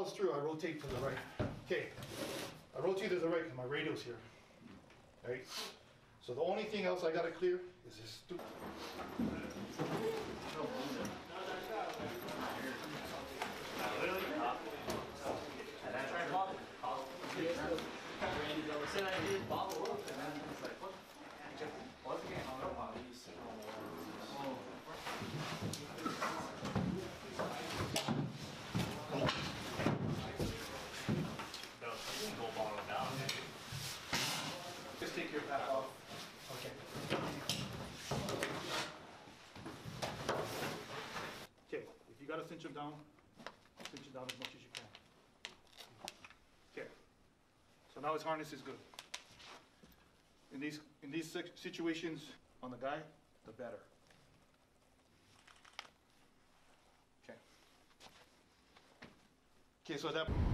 follows through, I rotate to the right. Okay, I rotate to the right because my radio's here. Right? So the only thing else I gotta clear is this stupid. Just take your back off. Okay. Okay, if you gotta cinch them down as much as you can. Okay. So now his harness is good. In these situations on the guy, the better. Okay. Okay, so that